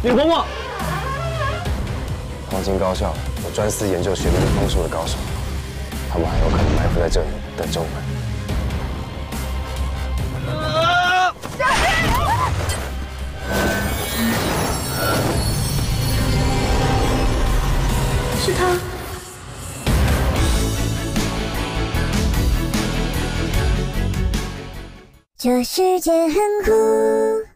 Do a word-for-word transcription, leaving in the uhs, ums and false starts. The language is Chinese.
你的嬷嬷。 黄金高校有专司研究玄秘风术的高手，他们还有可能埋伏在这里等着我们。 是他。这世界很酷。